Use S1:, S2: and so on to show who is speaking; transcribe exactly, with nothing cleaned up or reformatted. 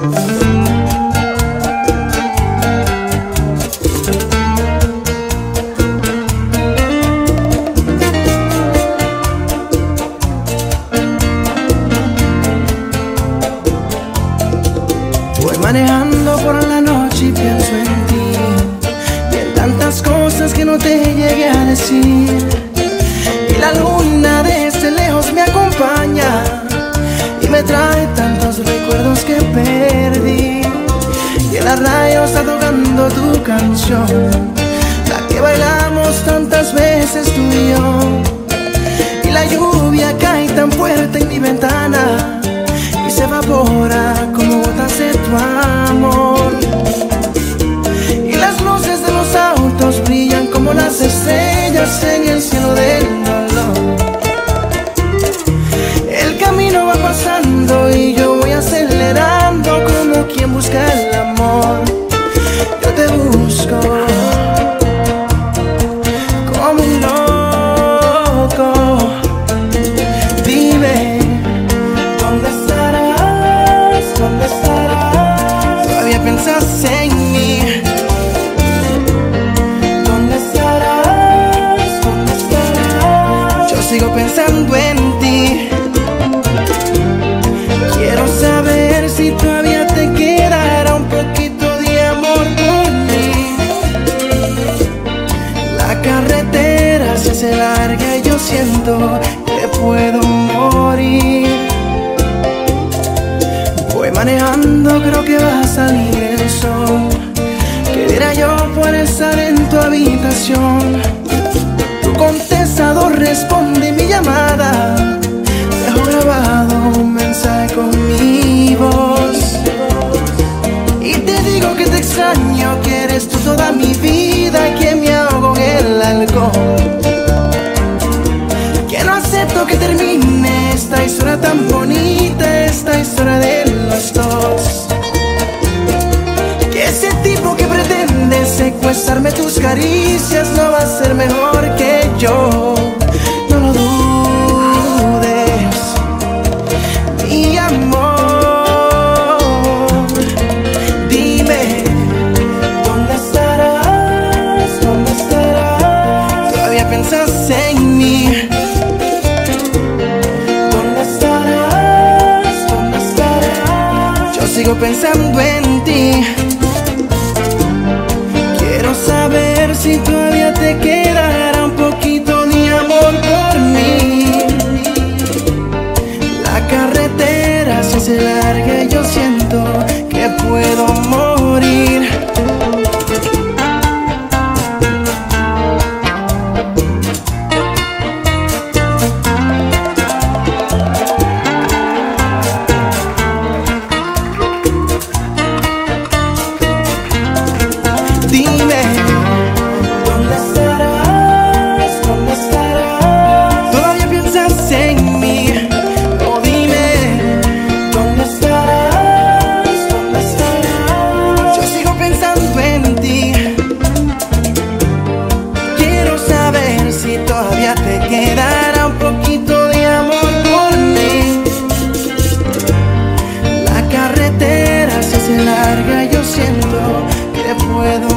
S1: Voy manejando por la noche y pienso en ti y en tantas cosas que no te llegué a decir. Y la luna desde lejos me acompaña y me trae tantos recuerdos que perdí. Y en la radio está tocando tu canción, la que bailamos tantas veces tú y yo. Y la lluvia cae tan fuerte en mi ventana y se evapora como gotas de tu amor. Y las luces de los autos brillan como las estrellas en el cielo del dolor. El camino va pasando y yo voy acelerando como quien busca el amor. Yo te busco como un loco. Dime, ¿dónde estarás? ¿Dónde estarás? Todavía piensas en mí. ¿Dónde estarás? ¿Dónde estarás? Yo sigo pensando en ti. Quiero saber si todavía te quedará un poquito de amor por mí. La carretera se hace larga y yo siento que puedo morir. Voy manejando, creo que va a salir el sol. ¿Qué dirá yo por estar en tu habitación? Tu contestador responde mi llamada. Dejo grabado un mensaje con mi voz y te digo que te extraño, que eres tú toda mi vida y que me ahogo en el alcohol. Que no acepto que termine esta historia tan bonita, esta historia de los dos. Que ese tipo que pretende secuestrarme tus caricias no va a ser mejor que yo. No lo dudes, mi amor. Dime, ¿dónde estarás? ¿Dónde estarás? Todavía piensas en mí. ¿Dónde estarás? ¿Dónde estarás? Yo sigo pensando en ti. Quiero saber si todavía te quedará un poquito de amor por mí. La carretera se hace larga y yo siento que puedo morir. Dime, ¿dónde estarás? ¿Dónde estarás? Todavía piensas en mí. Oh, dime, ¿dónde estarás? ¿Dónde estarás? Yo sigo pensando en ti. Quiero saber si todavía te quedará un poquito de amor por mí. La carretera se hace larga y yo siento que puedo